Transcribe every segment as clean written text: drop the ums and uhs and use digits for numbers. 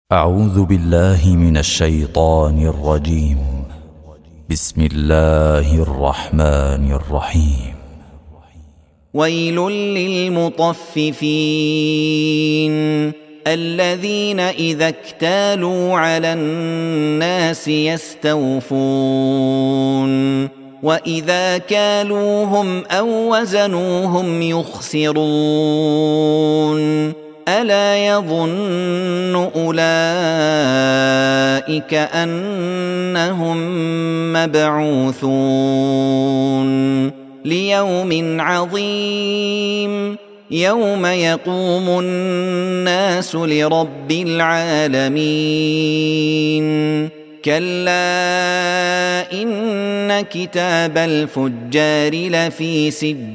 أعوذ بالله من الشيطان الرجيم. بسم الله الرحمن الرحيم. ويل للمطففين الذين إذا اكتالوا على الناس يستوفون وإذا كالوهم أو وزنوهم يخسرون ألا يظن أولئك أنهم مبعوثون ليوم عظيم يوم يقوم الناس لرب العالمين كلا إن كتاب الفجار لفي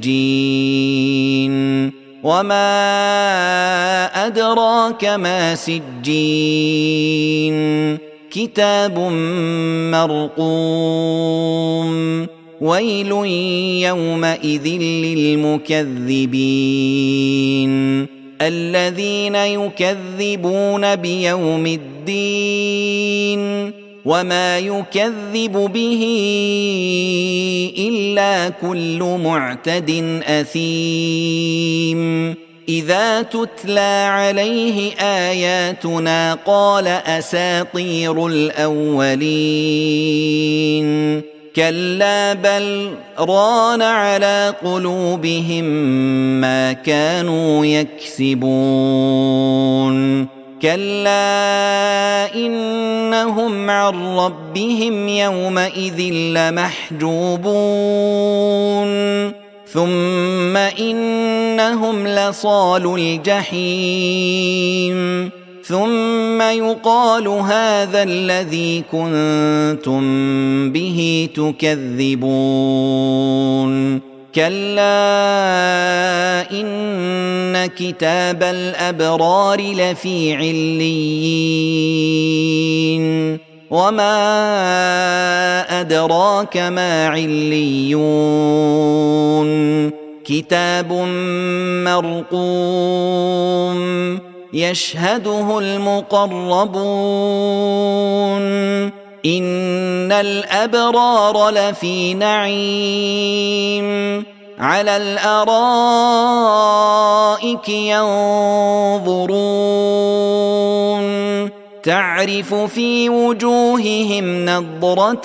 سجين وما أدراك ما سجين كتاب مرقوم ويل يومئذ للمكذبين الذين يكذبون بيوم الدين وما يكذب به إلا كل معتد أثيم إذا تتلى عليه آياتنا قال أساطير الأولين كلا بل ران على قلوبهم ما كانوا يكسبون كلا إنهم عن ربهم يومئذ لمحجوبون ثم إنهم لصالو الجحيم ثم يقال هذا الذي كنتم به تكذبون كلا إن كتاب الأبرار لفي عليين وما أدراك ما عليون كتاب مرقوم يشهده المقربون إن الأبرار لفي نعيم على الأرائك ينظرون تعرف في وجوههم نضرة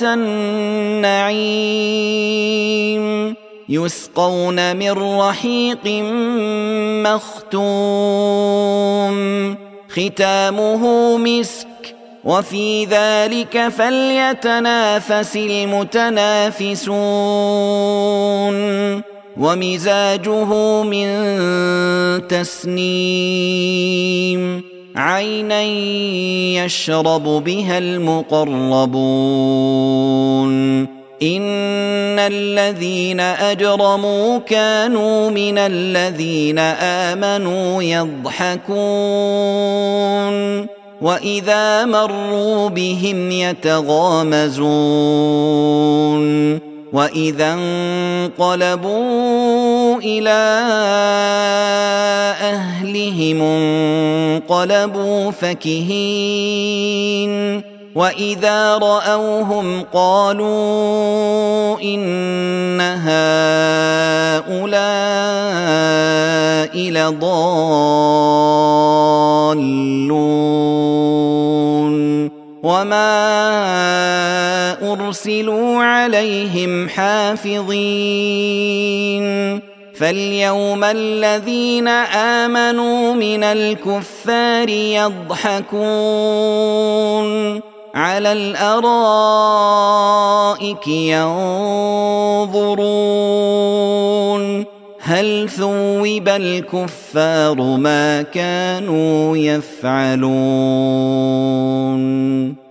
النعيم يسقون من رحيق مختوم ختامه مسك وفي ذلك فليتنافس المتنافسون ومزاجه من تسنيم عينا يشرب بها المقربون إن الذين أجرموا كانوا من الذين آمنوا يضحكون وإذا مروا بهم يتغامزون وإذا انقلبوا إلى أهلهم انقلبوا فكهين وإذا رأوهم قالوا إن هؤلاء لضالون وما أرسلوا عليهم حافظين فاليوم الذين آمنوا من الكفار يضحكون على الأرائك ينظرون هل ثوب الكفار ما كانوا يفعلون